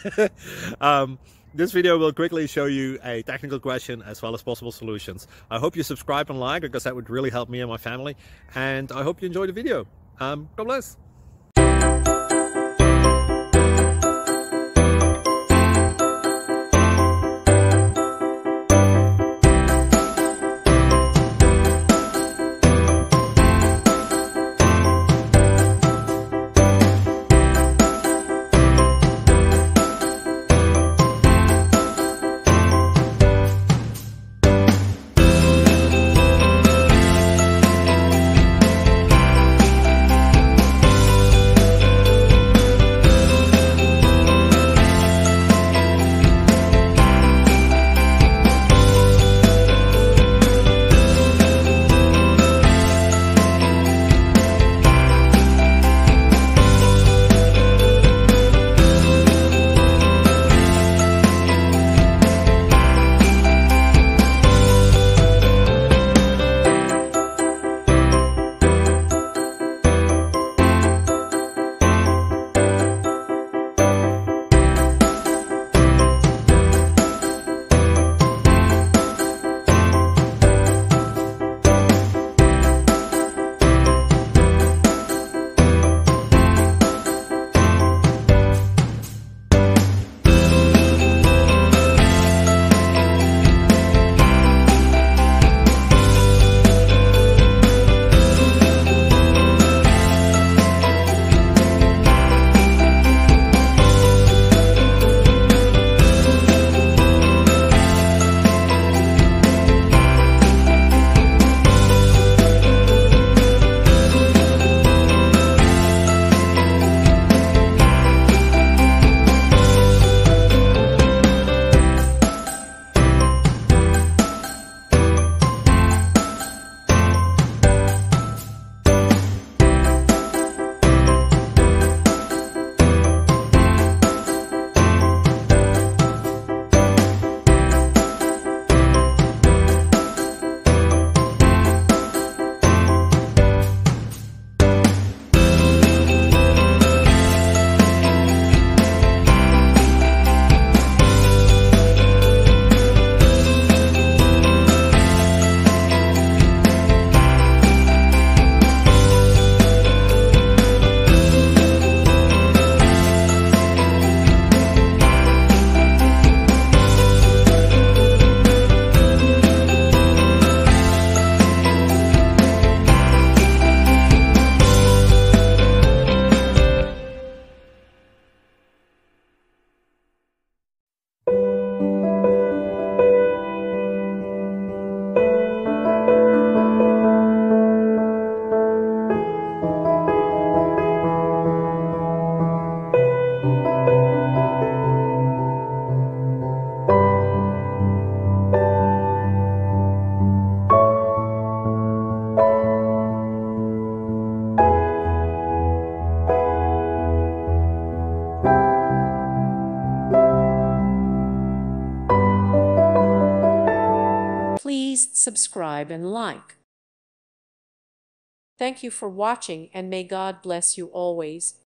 This video will quickly show you a technical question as well as possible solutions. I hope you subscribe and like, because that would really help me and my family. And I hope you enjoy the video. God bless. Please subscribe and like. Thank you for watching, and may God bless you always.